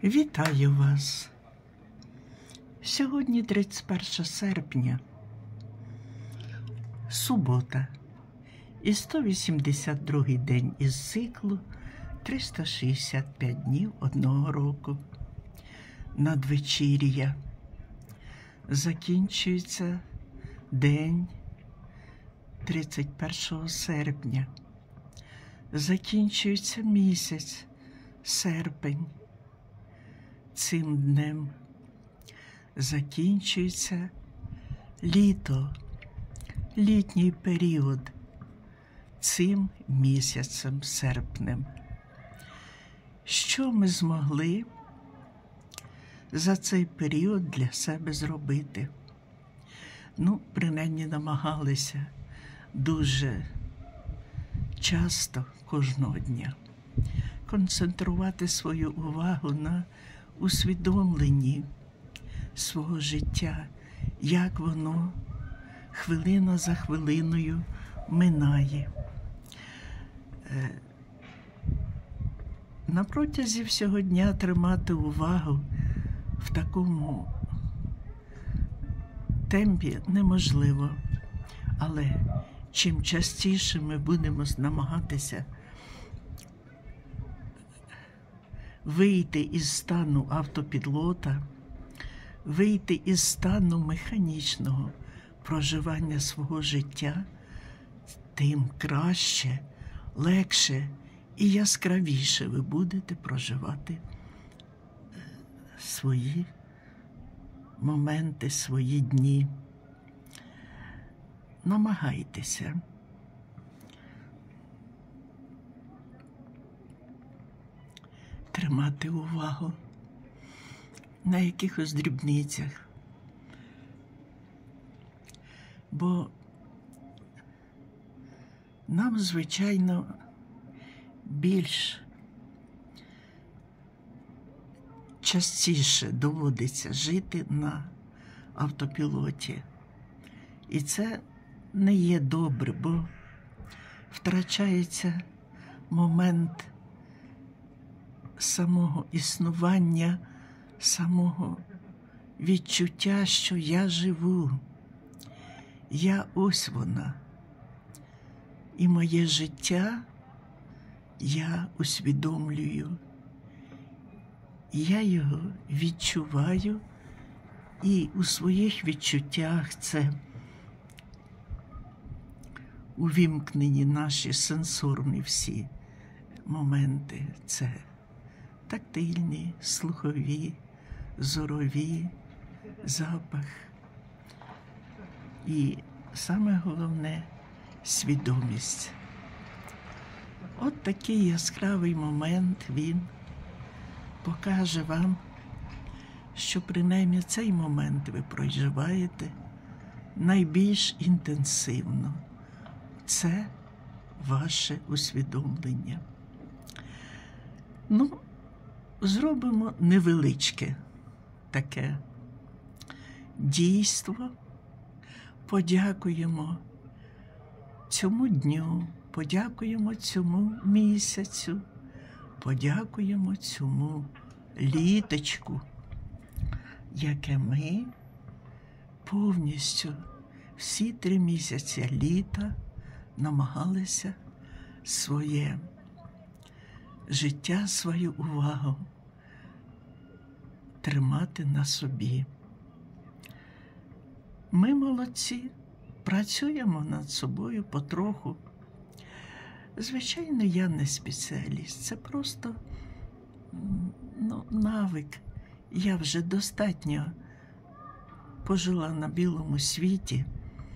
Вітаю вас! Сьогодні 31 серпня, субота і 182-й день із циклу 365 днів одного року. Надвечір'я. Закінчується день 31 серпня. Закінчується місяць серпень. Цим днем закінчується літо, літній період, цим місяцем серпнем. Що ми змогли за цей період для себе зробити? Принаймні намагалися дуже часто, кожного дня, концентрувати свою увагу на усвідомленні свого життя, як воно хвилина за хвилиною минає. На протязі всього дня тримати увагу в такому темпі неможливо, але чим частіше ми будемо намагатися вийти із стану автопілота, вийти із стану механічного проживання свого життя, тим краще, легше і яскравіше ви будете проживати свої моменти, свої дні. Намагайтеся. Тримати увагу на якихось дрібницях, бо нам, звичайно, більш частіше доводиться жити на автопілоті. І це не є добре, бо втрачається момент самого існування, самого відчуття, що я живу, я ось вона. І моє життя я усвідомлюю, я його відчуваю, і у своїх відчуттях це увімкнені наші сенсорні всі моменти, це тактильні, слухові, зорові, запах. І саме головне – свідомість. От такий яскравий момент, він покаже вам, що принаймні цей момент ви проживаєте найбільш інтенсивно. Це ваше усвідомлення. Зробимо невеличке таке дійство. Подякуємо цьому дню, подякуємо цьому місяцю, подякуємо цьому літочку, яке ми повністю всі 3 місяці літа намагалися своє життя, свою увагу тримати на собі. Ми молодці, працюємо над собою потроху. Звичайно, я не спеціаліст, це просто навик. Я вже достатньо пожила на білому світі.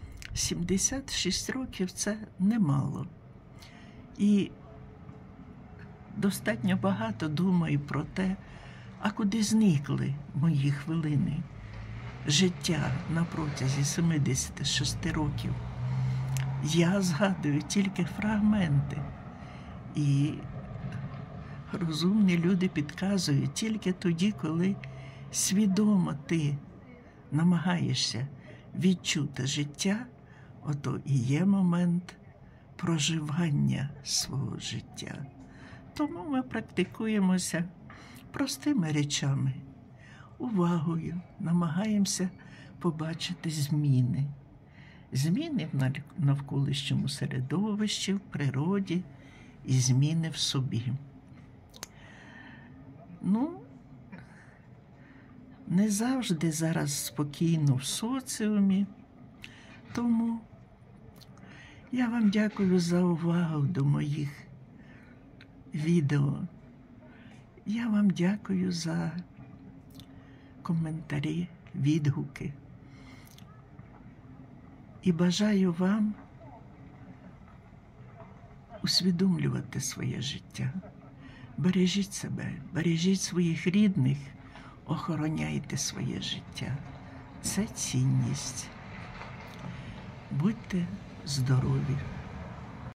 76 років – це немало. І достатньо багато думаю про те, а куди зникли мої хвилини життя на протязі 76 років. Я згадую тільки фрагменти. І розумні люди підказують тільки тоді, коли свідомо ти намагаєшся відчути життя, ото і є момент проживання свого життя. Тому ми практикуємося простими речами, увагою намагаємося побачити зміни. Зміни в навколишньому середовищі, в природі і зміни в собі. Не завжди зараз спокійно в соціумі, тому я вам дякую за увагу до моїх відео. Я вам дякую за коментарі, відгуки. І бажаю вам усвідомлювати своє життя. Бережіть себе, бережіть своїх рідних, охороняйте своє життя. Це цінність. Будьте здорові!